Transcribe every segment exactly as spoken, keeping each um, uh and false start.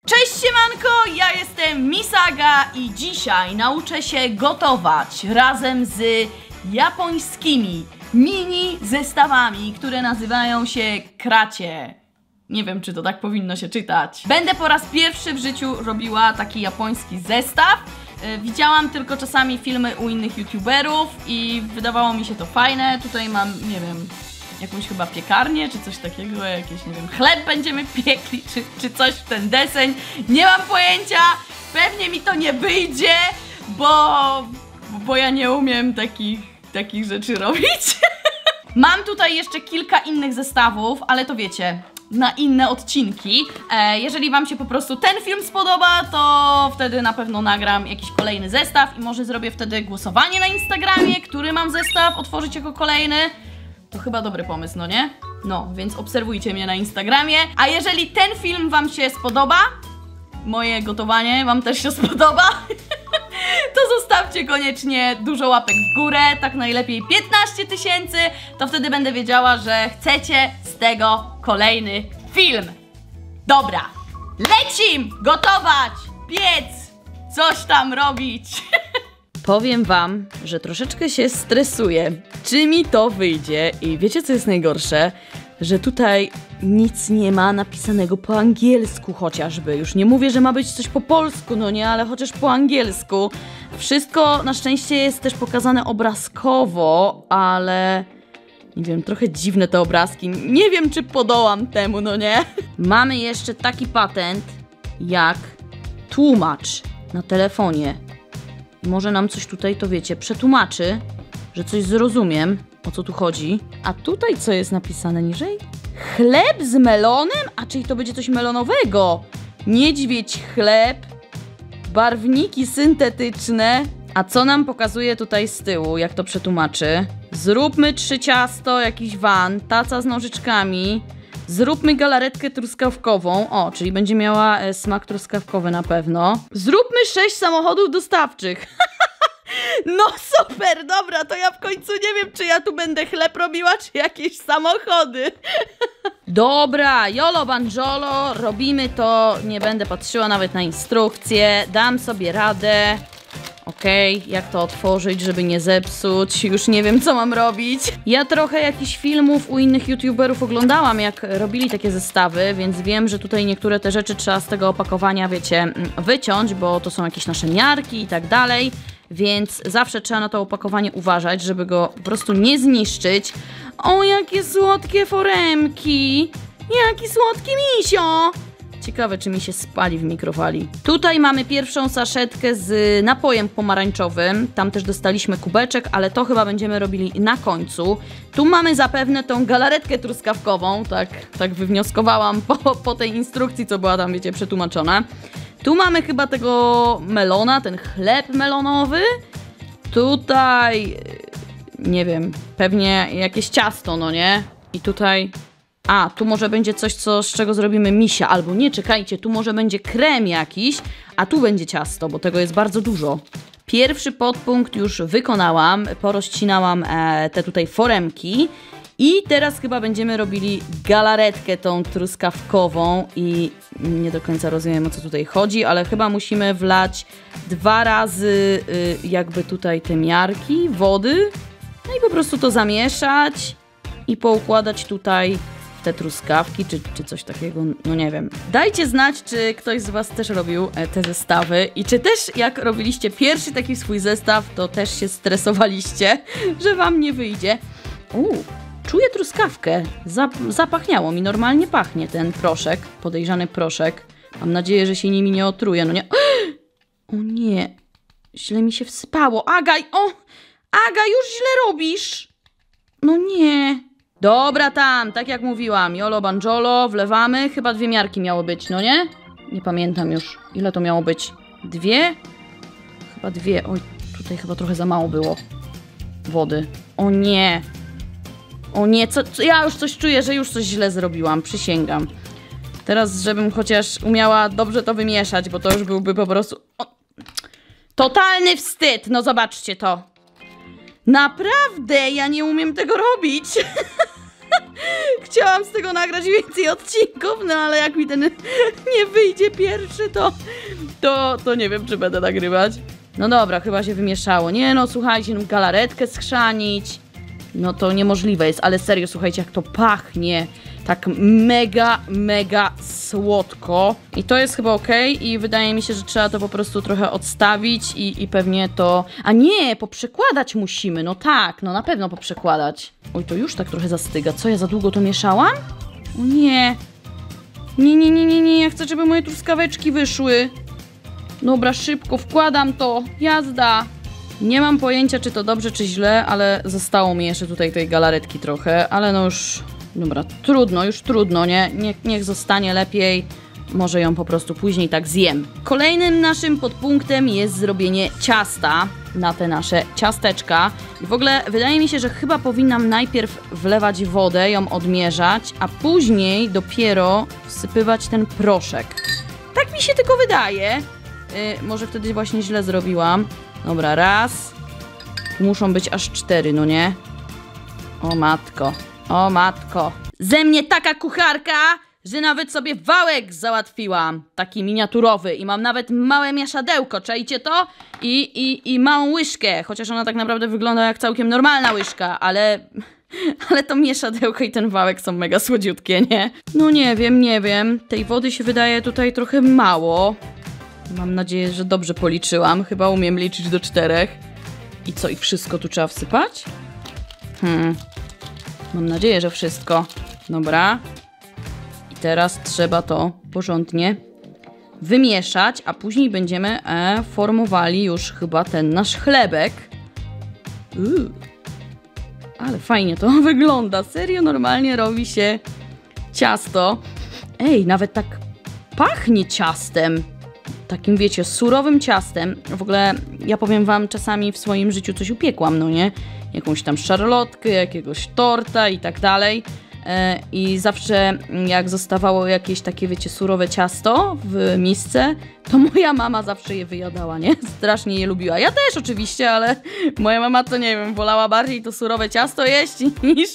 Cześć siemanko, ja jestem Misaga i dzisiaj nauczę się gotować razem z japońskimi mini zestawami, które nazywają się kracie. Nie wiem, czy to tak powinno się czytać. Będę po raz pierwszy w życiu robiła taki japoński zestaw. Yy, widziałam tylko czasami filmy u innych youtuberów i wydawało mi się to fajne. Tutaj mam, nie wiem, jakąś chyba piekarnię, czy coś takiego, jakieś, nie wiem, chleb będziemy piekli, czy, czy coś w ten deseń. Nie mam pojęcia, pewnie mi to nie wyjdzie, bo, bo ja nie umiem takich, takich rzeczy robić. Mam tutaj jeszcze kilka innych zestawów, ale to wiecie, na inne odcinki. E, jeżeli wam się po prostu ten film spodoba, to wtedy na pewno nagram jakiś kolejny zestaw i może zrobię wtedy głosowanie na Instagramie, który mam zestaw otworzyć jako kolejny. To chyba dobry pomysł, no nie? No, więc obserwujcie mnie na Instagramie. A jeżeli ten film wam się spodoba, moje gotowanie wam też się spodoba, to zostawcie koniecznie dużo łapek w górę, tak najlepiej piętnaście tysięcy, to wtedy będę wiedziała, że chcecie z tego kolejny film. Dobra, lecim! Gotować! Piec! Coś tam robić! Powiem wam, że troszeczkę się stresuję, czy mi to wyjdzie i wiecie co jest najgorsze? Że tutaj nic nie ma napisanego po angielsku chociażby. Już nie mówię, że ma być coś po polsku, no nie, ale chociaż po angielsku. Wszystko na szczęście jest też pokazane obrazkowo, ale nie wiem, trochę dziwne te obrazki. Nie wiem, czy podołam temu, no nie? Mamy jeszcze taki patent jak tłumacz na telefonie. Może nam coś tutaj, to wiecie, przetłumaczy, że coś zrozumiem, o co tu chodzi. A tutaj co jest napisane niżej? Chleb z melonem? A czyli to będzie coś melonowego? Niedźwiedź chleb, barwniki syntetyczne. A co nam pokazuje tutaj z tyłu, jak to przetłumaczy? Zróbmy trzy ciasto, jakiś van, taca z nożyczkami. Zróbmy galaretkę truskawkową. O, czyli będzie miała e, smak truskawkowy na pewno. Zróbmy sześć samochodów dostawczych. No super, dobra, to ja w końcu nie wiem, czy ja tu będę chleb robiła, czy jakieś samochody. Dobra, jolo banjolo, robimy to. Nie będę patrzyła nawet na instrukcję. Dam sobie radę. Okej, okay, jak to otworzyć, żeby nie zepsuć? Już nie wiem, co mam robić. Ja trochę jakichś filmów u innych youtuberów oglądałam, jak robili takie zestawy, więc wiem, że tutaj niektóre te rzeczy trzeba z tego opakowania, wiecie, wyciąć, bo to są jakieś nasze miarki i tak dalej, więc zawsze trzeba na to opakowanie uważać, żeby go po prostu nie zniszczyć. O, jakie słodkie foremki! Jaki słodki misio! Ciekawe, czy mi się spali w mikrofali. Tutaj mamy pierwszą saszetkę z napojem pomarańczowym. Tam też dostaliśmy kubeczek, ale to chyba będziemy robili na końcu. Tu mamy zapewne tą galaretkę truskawkową. Tak, tak wywnioskowałam po, po tej instrukcji, co była tam, wiecie, przetłumaczona. Tu mamy chyba tego melona, ten chleb melonowy. Tutaj, nie wiem, pewnie jakieś ciasto, no nie? I tutaj... A, tu może będzie coś, co, z czego zrobimy misia, albo nie, czekajcie, tu może będzie krem jakiś, a tu będzie ciasto, bo tego jest bardzo dużo. Pierwszy podpunkt już wykonałam, porozcinałam e, te tutaj foremki i teraz chyba będziemy robili galaretkę tą truskawkową i nie do końca rozumiem, o co tutaj chodzi, ale chyba musimy wlać dwa razy y, jakby tutaj te miarki wody, no i po prostu to zamieszać i poukładać tutaj te truskawki, czy, czy coś takiego, no nie wiem. Dajcie znać, czy ktoś z was też robił e, te zestawy i czy też jak robiliście pierwszy taki swój zestaw, to też się stresowaliście, że wam nie wyjdzie. Uuu, czuję truskawkę. Zap zapachniało mi, normalnie pachnie ten proszek, podejrzany proszek. Mam nadzieję, że się nimi nie otruje, no nie. O nie, źle mi się wsypało. Agaj, o, Aga, już źle robisz. No nie. Dobra tam, tak jak mówiłam, jolo banjolo, wlewamy, chyba dwie miarki miało być, no nie? Nie pamiętam już, ile to miało być? Dwie? Chyba dwie, oj, tutaj chyba trochę za mało było wody. O nie, o nie, co, co, ja już coś czuję, że już coś źle zrobiłam, przysięgam. Teraz, żebym chociaż umiała dobrze to wymieszać, bo to już byłby po prostu... O, totalny wstyd, no zobaczcie to. Naprawdę, ja nie umiem tego robić. Chciałam z tego nagrać więcej odcinków, no ale jak mi ten nie wyjdzie pierwszy, to, to, to nie wiem, czy będę nagrywać. No dobra, chyba się wymieszało. Nie no, słuchajcie, no, galaretkę schrzanić. No to niemożliwe jest, ale serio, słuchajcie, jak to pachnie. Tak mega, mega słodko. I to jest chyba ok. I wydaje mi się, że trzeba to po prostu trochę odstawić i, i pewnie to... A nie, poprzekładać musimy. No tak, no na pewno poprzekładać. Oj, to już tak trochę zastyga. Co, ja za długo to mieszałam? O nie. Nie, nie, nie, nie, nie. Ja chcę, żeby moje truskaweczki wyszły. Dobra, szybko, wkładam to. Jazda. Nie mam pojęcia, czy to dobrze, czy źle, ale zostało mi jeszcze tutaj tej galaretki trochę, ale no już... Dobra, trudno, już trudno, nie? Niech, niech zostanie lepiej. Może ją po prostu później tak zjem. Kolejnym naszym podpunktem jest zrobienie ciasta na te nasze ciasteczka. I w ogóle wydaje mi się, że chyba powinnam najpierw wlewać wodę, ją odmierzać, a później dopiero wsypywać ten proszek. Tak mi się tylko wydaje. Yy, może wtedy właśnie źle zrobiłam. Dobra, raz. Muszą być aż cztery, no nie? O matko, o matko. Ze mnie taka kucharka, że nawet sobie wałek załatwiłam. Taki miniaturowy i mam nawet małe mieszadełko, czajcie to? I, i, i małą łyżkę, chociaż ona tak naprawdę wygląda jak całkiem normalna łyżka, ale... Ale to mieszadełko i ten wałek są mega słodziutkie, nie? No nie wiem, nie wiem. Tej wody się wydaje tutaj trochę mało. Mam nadzieję, że dobrze policzyłam. Chyba umiem liczyć do czterech. I co, i wszystko tu trzeba wsypać? Hmm. Mam nadzieję, że wszystko. Dobra. I teraz trzeba to porządnie wymieszać, a później będziemy e, formowali już chyba ten nasz chlebek. Uuu. Ale fajnie to wygląda. Serio, normalnie robi się ciasto. Ej, nawet tak pachnie ciastem. Takim, wiecie, surowym ciastem. W ogóle ja powiem wam, czasami w swoim życiu coś upiekłam, no nie? Jakąś tam szarlotkę, jakiegoś torta i tak dalej. E, I zawsze jak zostawało jakieś takie, wiecie, surowe ciasto w misce, to moja mama zawsze je wyjadała, nie? Strasznie je lubiła. Ja też oczywiście, ale moja mama to, nie wiem, wolała bardziej to surowe ciasto jeść niż,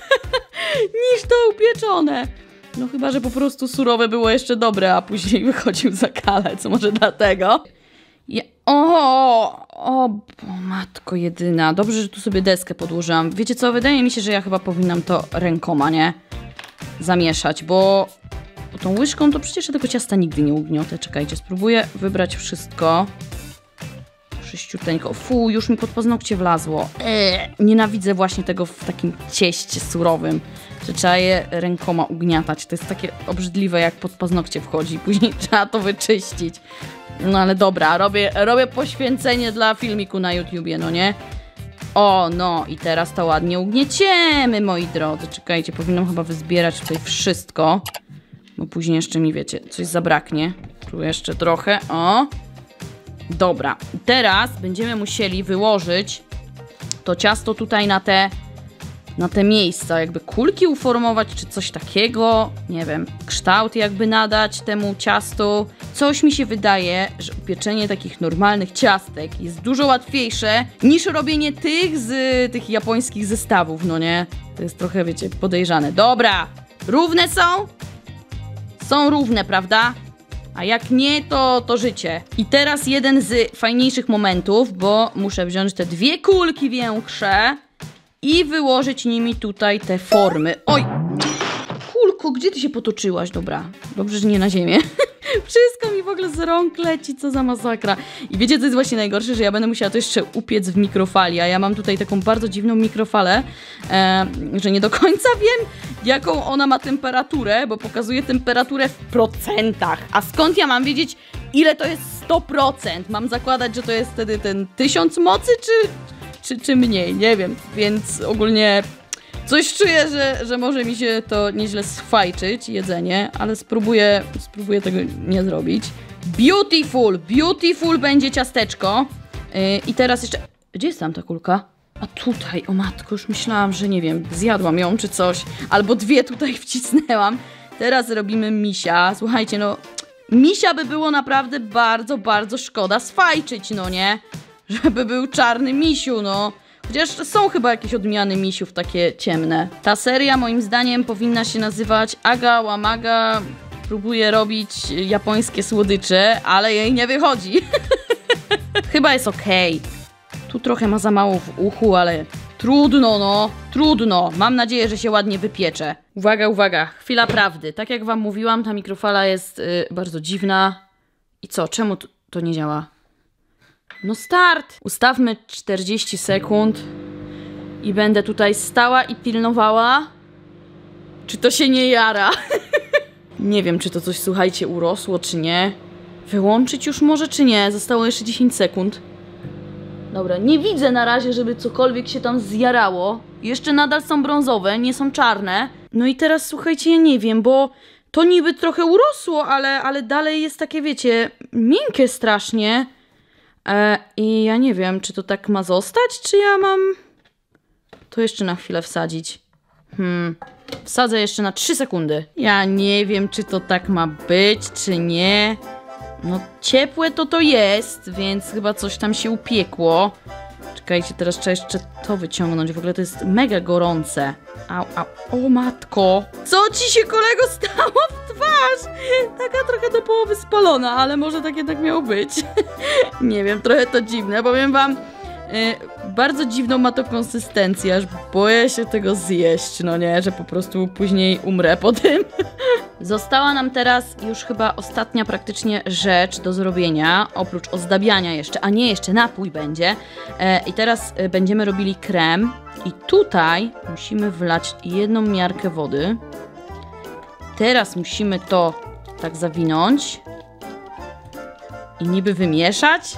niż to upieczone. No chyba, że po prostu surowe było jeszcze dobre, a później wychodził za kalec, może dlatego. Ja, o, o, o, matko jedyna. Dobrze, że tu sobie deskę podłożyłam. Wiecie co, wydaje mi się, że ja chyba powinnam to rękoma, nie? Zamieszać, bo tą łyżką to przecież ja tego ciasta nigdy nie ugniotę. Czekajcie, spróbuję wybrać wszystko. Sześciuteńko. Fu, już mi pod paznokcie wlazło. Eee, nienawidzę właśnie tego w takim cieście surowym, że trzeba je rękoma ugniatać. To jest takie obrzydliwe, jak pod paznokcie wchodzi. Później trzeba to wyczyścić. No ale dobra, robię, robię poświęcenie dla filmiku na YouTubie, no nie? O, no i teraz to ładnie ugnieciemy, moi drodzy. Czekajcie, powinnam chyba wyzbierać tutaj wszystko, bo później jeszcze mi, wiecie, coś zabraknie. Tu jeszcze trochę, o. Dobra, teraz będziemy musieli wyłożyć to ciasto tutaj na te, na te miejsca, jakby kulki uformować, czy coś takiego, nie wiem, kształt jakby nadać temu ciastu. Coś mi się wydaje, że upieczenie takich normalnych ciastek jest dużo łatwiejsze niż robienie tych z tych japońskich zestawów, no nie? To jest trochę, wiecie, podejrzane. Dobra, równe są? Są równe, prawda? A jak nie, to, to życie. I teraz jeden z fajniejszych momentów, bo muszę wziąć te dwie kulki większe i wyłożyć nimi tutaj te formy. Oj! Kulko, gdzie ty się potoczyłaś? Dobra, dobrze, że nie na ziemię. Wszystko mi w ogóle z rąk leci, co za masakra. I wiecie, co jest właśnie najgorsze? Że ja będę musiała to jeszcze upiec w mikrofali, a ja mam tutaj taką bardzo dziwną mikrofalę, e, że nie do końca wiem, jaką ona ma temperaturę, bo pokazuje temperaturę w procentach. A skąd ja mam wiedzieć, ile to jest sto procent? Mam zakładać, że to jest wtedy ten tysiąc mocy, czy, czy, czy mniej? Nie wiem, więc ogólnie... Coś czuję, że, że może mi się to nieźle sfajczyć, jedzenie, ale spróbuję, spróbuję tego nie zrobić. Beautiful, beautiful będzie ciasteczko. Yy, I teraz jeszcze... Gdzie jest tam ta kulka? A tutaj, o matko, już myślałam, że nie wiem, zjadłam ją czy coś. Albo dwie tutaj wcisnęłam. Teraz robimy misia. Słuchajcie, no... Misia by było naprawdę bardzo, bardzo szkoda sfajczyć, no nie? Żeby był czarny misiu, no... Chociaż są chyba jakieś odmiany misiów takie ciemne. Ta seria moim zdaniem powinna się nazywać Aga Łamaga próbuje robić japońskie słodycze, ale jej nie wychodzi. Chyba jest okej. Tu trochę ma za mało w uchu, ale trudno no, trudno. Mam nadzieję, że się ładnie wypiecze. Uwaga, uwaga, chwila prawdy. Tak jak wam mówiłam, ta mikrofala jest yy, bardzo dziwna. I co, czemu to, to nie działa? No start! Ustawmy czterdzieści sekund i będę tutaj stała i pilnowała, czy to się nie jara. Nie wiem, czy to coś, słuchajcie, urosło, czy nie. Wyłączyć już może, czy nie? Zostało jeszcze dziesięć sekund. Dobra, nie widzę na razie, żeby cokolwiek się tam zjarało. Jeszcze nadal są brązowe, nie są czarne. No i teraz, słuchajcie, ja nie wiem, bo to niby trochę urosło, ale, ale dalej jest takie, wiecie, miękkie strasznie. E, I ja nie wiem, czy to tak ma zostać, czy ja mam to jeszcze na chwilę wsadzić. Hmm, wsadzę jeszcze na trzy sekundy. Ja nie wiem, czy to tak ma być, czy nie. No ciepłe to to jest, więc chyba coś tam się upiekło. Czekajcie, teraz trzeba jeszcze to wyciągnąć. W ogóle to jest mega gorące. Au, au. O matko. Co ci się, kolego, stało w twarz? Taka trochę do połowy spalona, ale może tak jednak miało być. Nie wiem, trochę to dziwne. Powiem wam, yy, bardzo dziwną ma to konsystencję, aż boję się tego zjeść. No nie, że po prostu później umrę po tym. Została nam teraz już chyba ostatnia praktycznie rzecz do zrobienia, oprócz ozdabiania jeszcze, a nie, jeszcze napój będzie. E, I teraz e, będziemy robili krem i tutaj musimy wlać jedną miarkę wody. Teraz musimy to tak zawinąć i niby wymieszać.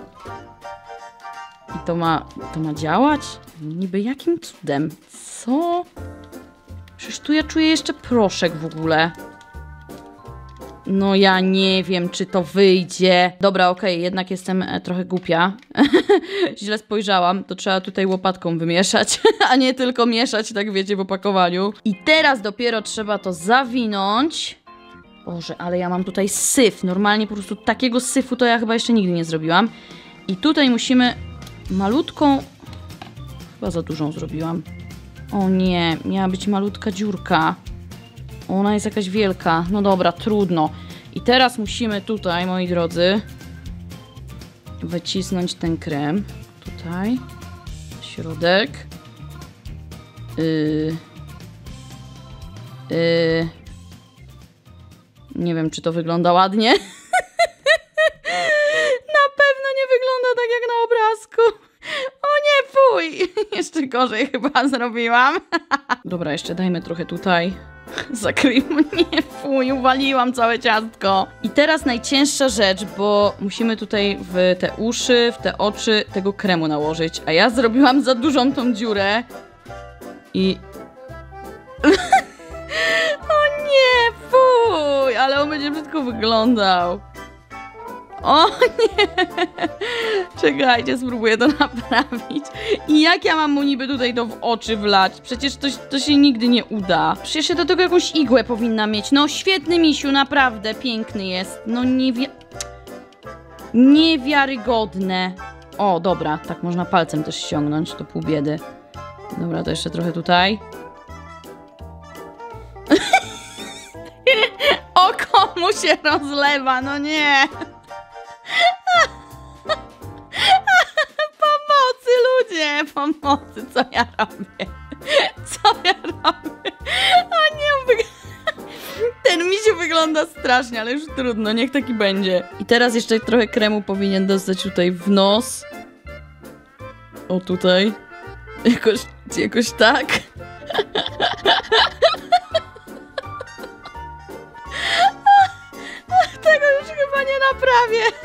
I to ma, to ma działać? Niby jakim cudem? Co? Przecież tu ja czuję jeszcze proszek w ogóle. No ja nie wiem, czy to wyjdzie. Dobra, okej, okay, jednak jestem e, trochę głupia. Źle spojrzałam. To trzeba tutaj łopatką wymieszać, a nie tylko mieszać, tak wiecie, w opakowaniu. I teraz dopiero trzeba to zawinąć. Boże, ale ja mam tutaj syf. Normalnie po prostu takiego syfu to ja chyba jeszcze nigdy nie zrobiłam. I tutaj musimy malutką... Chyba za dużą zrobiłam. O nie, miała być malutka dziurka. Ona jest jakaś wielka. No dobra, trudno. I teraz musimy tutaj, moi drodzy, wycisnąć ten krem. Tutaj. Środek. Yy. Yy. Nie wiem, czy to wygląda ładnie. Na pewno nie wygląda tak jak na obrazku. O nie, fuj! Jeszcze gorzej chyba zrobiłam. Dobra, jeszcze dajmy trochę tutaj. Zakryjmy. Nie, fuj, uwaliłam całe ciastko. I teraz najcięższa rzecz, bo musimy tutaj w te uszy, w te oczy tego kremu nałożyć. A ja zrobiłam za dużą tą dziurę. I... O nie, fuj! Ale on będzie brzydko wyglądał. O nie! Czekajcie, spróbuję to naprawić. I jak ja mam mu niby tutaj to w oczy wlać? Przecież to, to się nigdy nie uda. Przecież ja do tego jakąś igłę powinna mieć. No świetny misiu, naprawdę piękny jest. No niewi... Niewiarygodne. O, dobra, tak można palcem też ściągnąć, to pół biedy. Dobra, to jeszcze trochę tutaj. Oko mu się rozlewa, no nie! Pomocy, ludzie! Pomocy, co ja robię? Co ja robię? A nie, wyg... ten misiu wygląda strasznie, ale już trudno, niech taki będzie. I teraz jeszcze trochę kremu powinien dostać tutaj w nos. O, tutaj. Jakoś, jakoś tak. Tego już chyba nie naprawię.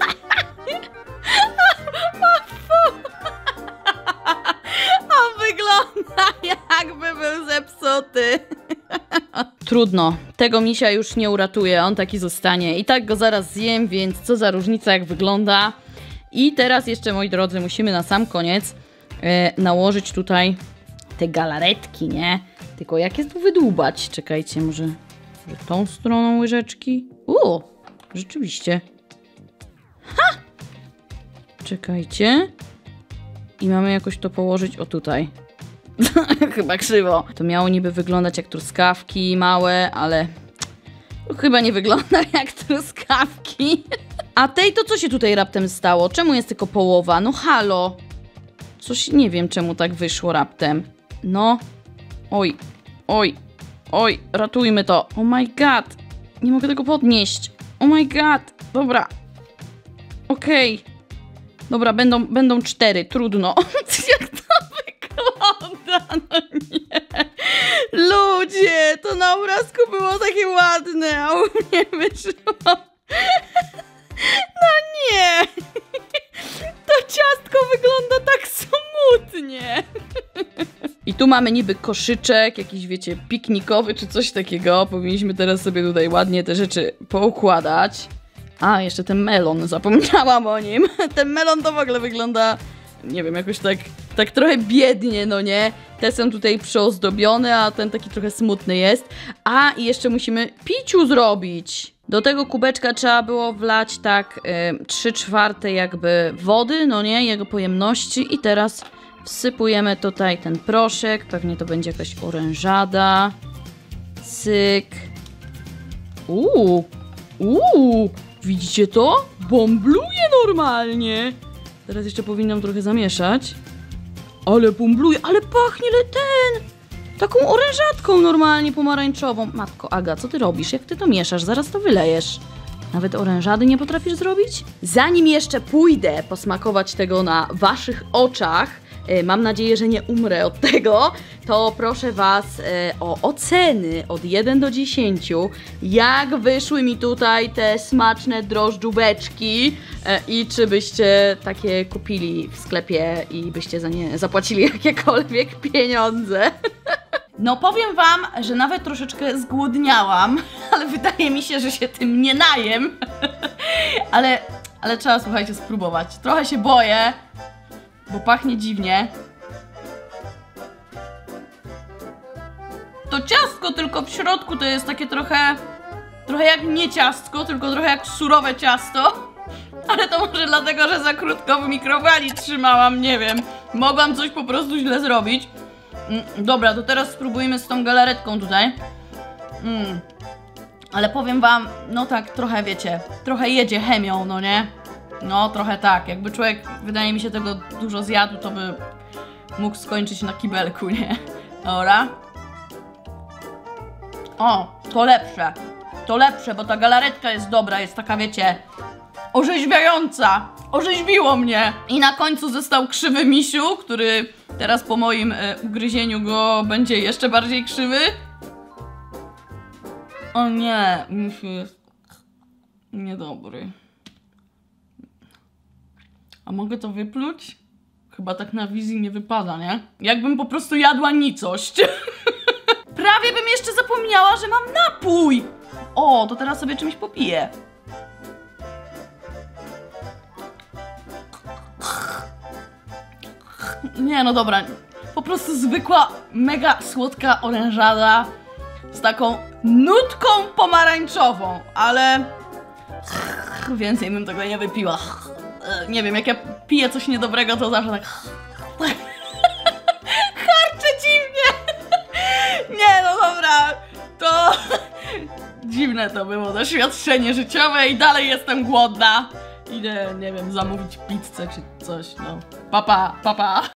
On wygląda, jakby był zepsuty. Trudno, tego misia już nie uratuję, on taki zostanie. I tak go zaraz zjem, więc co za różnica, jak wygląda. I teraz jeszcze, moi drodzy, musimy na sam koniec e, nałożyć tutaj te galaretki, nie? Tylko jak je tu wydłubać? Czekajcie, może, może tą stroną łyżeczki? Uuu, rzeczywiście. Ha! Czekajcie. i mamy jakoś to położyć o tutaj. Chyba krzywo. To miało niby wyglądać jak truskawki małe, ale chyba nie wygląda jak truskawki. A tej to co się tutaj raptem stało? Czemu jest tylko połowa? No halo. Coś nie wiem czemu tak wyszło raptem. No. Oj. Oj. Oj. Ratujmy to. Oh my god. Nie mogę tego podnieść. Oh my god. Dobra. Okej. Okay. Dobra, będą, będą cztery. Trudno. Jak to wygląda? No nie. Ludzie, to na obrazku było takie ładne, a u mnie wyszło. No nie. To ciastko wygląda tak smutnie. I tu mamy niby koszyczek, jakiś wiecie, piknikowy czy coś takiego. Powinniśmy teraz sobie tutaj ładnie te rzeczy poukładać. A, jeszcze ten melon, zapomniałam o nim. Ten melon to w ogóle wygląda, nie wiem, jakoś tak, tak trochę biednie, no nie? Te są tutaj przyozdobione, a ten taki trochę smutny jest. A, i jeszcze musimy piciu zrobić. Do tego kubeczka trzeba było wlać tak trzy czwarte jakby wody, no nie? Jego pojemności. I teraz wsypujemy tutaj ten proszek. Pewnie to będzie jakaś orężada. Cyk. Uuu. Uuu. Widzicie to? Bąbluje normalnie. Teraz jeszcze powinnam trochę zamieszać. Ale bąbluje, ale pachnie ten. Taką orężatką normalnie pomarańczową. Matko Aga, co ty robisz? Jak ty to mieszasz? Zaraz to wylejesz. Nawet orężady nie potrafisz zrobić? Zanim jeszcze pójdę posmakować tego na waszych oczach, mam nadzieję, że nie umrę od tego, to proszę was o oceny od jeden do dziesięciu. Jak wyszły mi tutaj te smaczne drożdżóweczki i czy byście takie kupili w sklepie i byście za nie zapłacili jakiekolwiek pieniądze. No powiem wam, że nawet troszeczkę zgłodniałam, ale wydaje mi się, że się tym nie najem. ale, ale trzeba, słuchajcie, spróbować. Trochę się boję, bo pachnie dziwnie. To ciastko tylko w środku to jest takie trochę... Trochę jak nie ciastko, tylko trochę jak surowe ciasto. Ale to może dlatego, że za krótko w mikrofali trzymałam, nie wiem. Mogłam coś po prostu źle zrobić. Mm, dobra, to teraz spróbujmy z tą galaretką tutaj. Mm. Ale powiem wam, no tak trochę wiecie, trochę jedzie chemią, no nie? No trochę tak, jakby człowiek, wydaje mi się, tego dużo zjadł, to by mógł skończyć na kibelku, nie? Dobra. O, to lepsze. To lepsze, bo ta galaretka jest dobra, jest taka wiecie, orzeźwiająca. Orzeźwiło mnie. I na końcu został krzywy misiu, który teraz po moim e, ugryzieniu go będzie jeszcze bardziej krzywy. O nie, misiu jest niedobry. A mogę to wypluć? Chyba tak na wizji nie wypada, nie? Jakbym po prostu jadła nicość. Prawie bym jeszcze zapomniała, że mam napój! O, to teraz sobie czymś popiję. Nie, no dobra. Po prostu zwykła, mega słodka orężada z taką nutką pomarańczową, ale więcej bym tego nie wypiła. Nie wiem, jak ja piję coś niedobrego, to zawsze tak harczę dziwnie. Nie, no dobra, to dziwne to było doświadczenie życiowe i dalej jestem głodna. Idę, nie wiem, zamówić pizzę czy coś, no. Papa, papa.